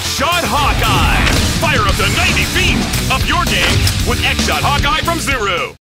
X-Shot Hawkeye! Fire up to 90 feet! Up your game with X-Shot Hawkeye from Zuru!